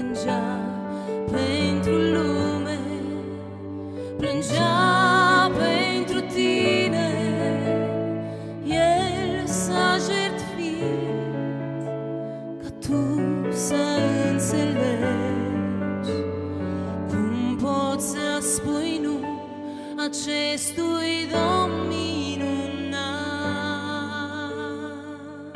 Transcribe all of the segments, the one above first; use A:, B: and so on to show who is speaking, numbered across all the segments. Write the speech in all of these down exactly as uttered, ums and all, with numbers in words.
A: plângea pentru lume, plângea pentru tine. El s-a jertfit ca tu să înțelegi. Cum poți să spui nu acestui Domn minunat?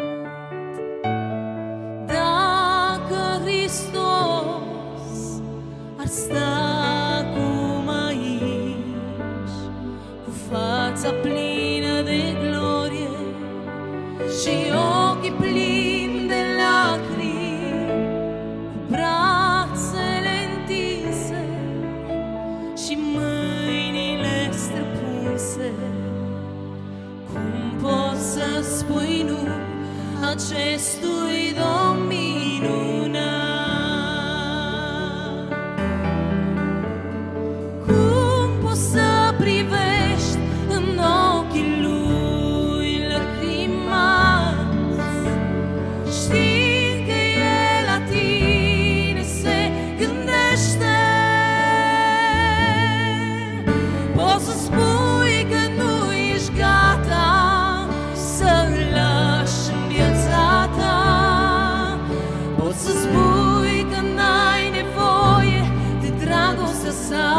A: Dacă Hristos ar sta acum aici, cu fața plină de glorie și ochii plini de lacrimi, cu brațele întinse și mâinile străpunse, cum poți să spui nu acestui Domn minunat? Cum poți să privești în ochii Lui lăcrimați, știind că El la tine se gândește? Poți să spui că nu ești gata să-L lași în viața ta. Poți să spui că n-ai nevoie de dragostea sa.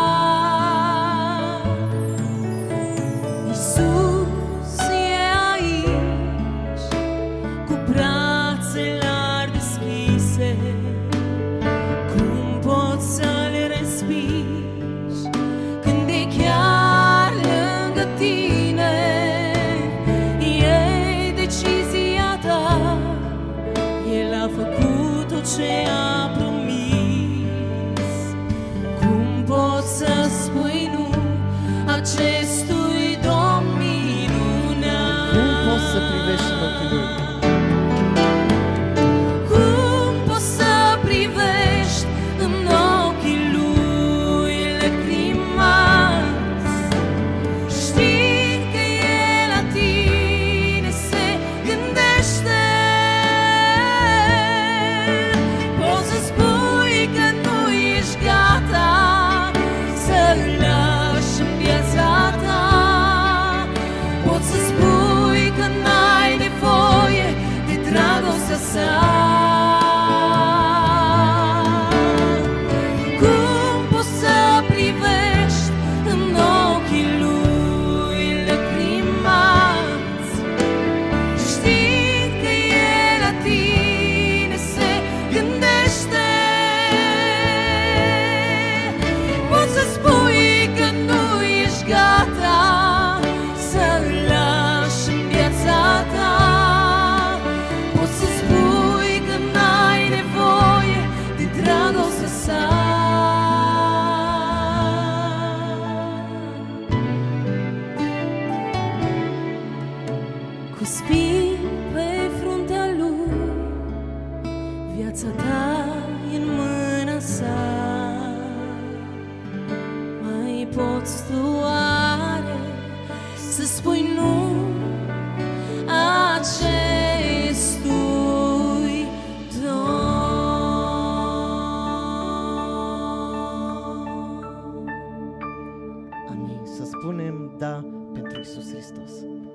A: Iisus e aici, cu brațele larg deschise. Cum poți să-L respingi când e chiar lângă tine? E decizia ta, El a făcut tot ce a promis. Cum poți să spui nu acestui Domn minunat?
B: Cum poți să privești în ochii Lui?
A: Cum poți să privești în ochii Lui lăcrimați, știind că El la tine se gândește? Poți să spui că nu ești gata să-L lași în viața ta. Poți să spui că n-ai nevoie de dragostea sa. Cum poți să privești în ochii Lui lăcrimați, știind că El la tine se gândește? Poți să spui că nu ești gata să-L lași în viața ta. Poți să spui că n-ai nevoie de dragostea sa. Cu spini pe fruntea Lui, viața ta e în mâna sa. Mai poți tu oare să spui nu acestui Domn?
B: Amin. Să spunem da pentru Iisus Hristos.